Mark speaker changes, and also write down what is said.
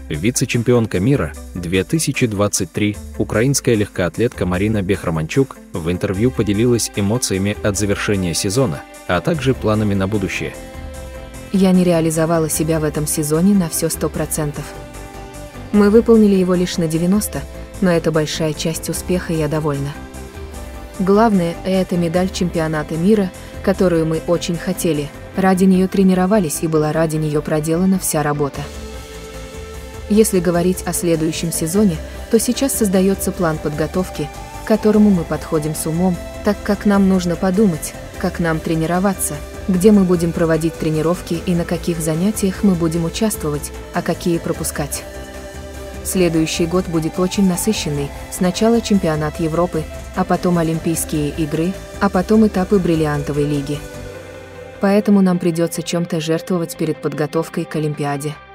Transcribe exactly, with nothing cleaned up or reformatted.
Speaker 1: Вице-чемпионка мира две тысячи двадцать три, украинская легкоатлетка Марина Бехроманчук в интервью поделилась эмоциями от завершения сезона, а также планами на будущее.
Speaker 2: Я не реализовала себя в этом сезоне на все сто процентов. Мы выполнили его лишь на девяносто, но это большая часть успеха, и я довольна. Главное – это медаль чемпионата мира, которую мы очень хотели. Ради нее тренировались, и была ради нее проделана вся работа. Если говорить о следующем сезоне, то сейчас создается план подготовки, к которому мы подходим с умом, так как нам нужно подумать, как нам тренироваться, где мы будем проводить тренировки и на каких занятиях мы будем участвовать, а какие пропускать. Следующий год будет очень насыщенный. Сначала чемпионат Европы, а потом Олимпийские игры, а потом этапы бриллиантовой лиги. Поэтому нам придется чем-то жертвовать перед подготовкой к Олимпиаде.